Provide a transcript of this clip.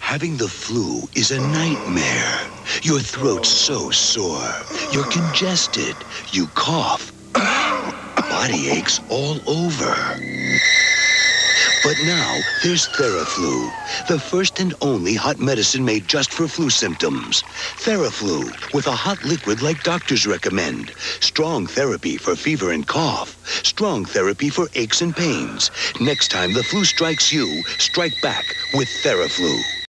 Having the flu is a nightmare. Your throat's so sore. You're congested. You cough. Body aches all over. But now, there's Thera Flu, the first and only hot medicine made just for flu symptoms. Thera Flu, with a hot liquid like doctors recommend. Strong therapy for fever and cough. Strong therapy for aches and pains. Next time the flu strikes you, strike back with Thera Flu.